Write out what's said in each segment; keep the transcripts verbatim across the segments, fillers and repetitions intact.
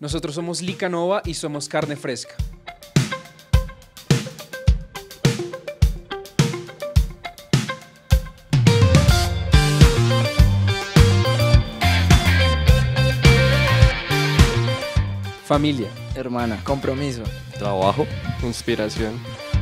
Nosotros somos Licanova y somos carne fresca. Familia, hermana, compromiso, trabajo, inspiración.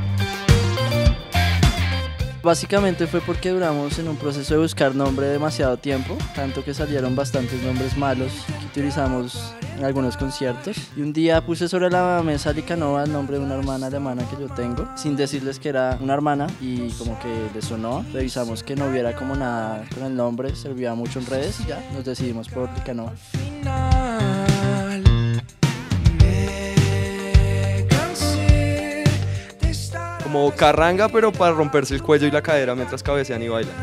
Básicamente fue porque duramos en un proceso de buscar nombre demasiado tiempo, tanto que salieron bastantes nombres malos que utilizamos en algunos conciertos. Y un día puse sobre la mesa Licanova el nombre de una hermana alemana que yo tengo, sin decirles que era una hermana, y como que les sonó. Revisamos que no hubiera como nada con el nombre, servía mucho en redes y ya nos decidimos por Licanova. Como carranga, pero para romperse el cuello y la cadera mientras cabecean y bailan.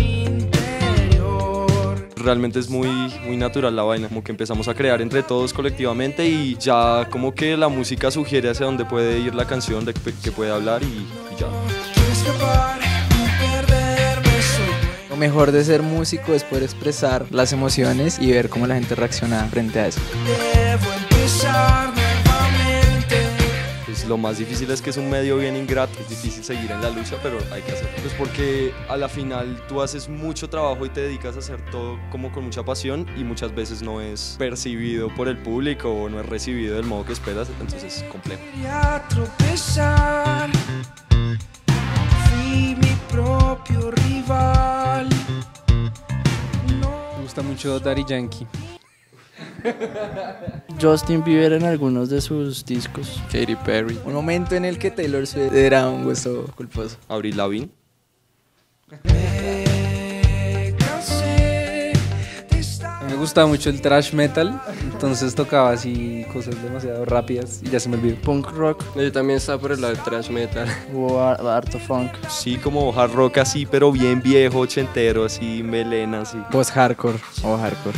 Realmente es muy, muy natural la vaina, como que empezamos a crear entre todos colectivamente y ya como que la música sugiere hacia dónde puede ir la canción, de que puede hablar y, y ya. Lo mejor de ser músico es poder expresar las emociones y ver cómo la gente reacciona frente a eso. Lo más difícil es que es un medio bien ingrato, es difícil seguir en la lucha, pero hay que hacerlo. Pues porque a la final tú haces mucho trabajo y te dedicas a hacer todo como con mucha pasión y muchas veces no es percibido por el público o no es recibido del modo que esperas, entonces es complejo. Me gusta mucho Daddy Yankee. Justin Bieber en algunos de sus discos. Katy Perry. Un momento en el que Taylor Swift era un gusto culposo. Avril Lavigne. Me gustaba mucho el thrash metal, entonces tocaba así cosas demasiado rápidas y ya se me olvidó. Punk rock. Yo también estaba por el lado del thrash metal. O harto funk. Sí, como hard rock así, pero bien viejo, ochentero, así, melena, así. Post hardcore o hardcore.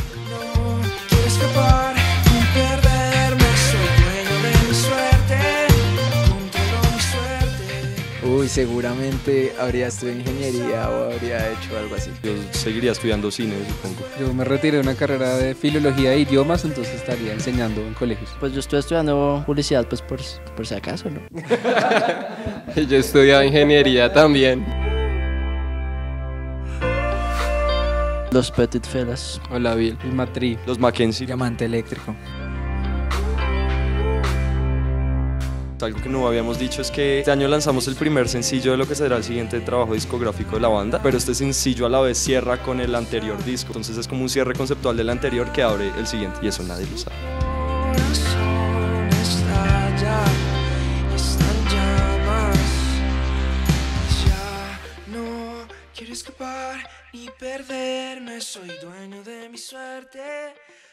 Uy, seguramente habría estudiado ingeniería o habría hecho algo así. Yo seguiría estudiando cine, supongo. Yo me retiré de una carrera de filología de idiomas, entonces estaría enseñando en colegios. Pues yo estoy estudiando publicidad, pues por, por si acaso, ¿no? Yo estudiaba ingeniería también. Los Petit Felas. Hola, Bill. El Matri. Los Mackenzie. Diamante eléctrico. Algo que no habíamos dicho es que este año lanzamos el primer sencillo de lo que será el siguiente trabajo discográfico de la banda, pero este sencillo a la vez cierra con el anterior disco, entonces es como un cierre conceptual del anterior que abre el siguiente, y eso nadie lo sabe. Quiero escapar ni perderme, soy dueño de mi suerte.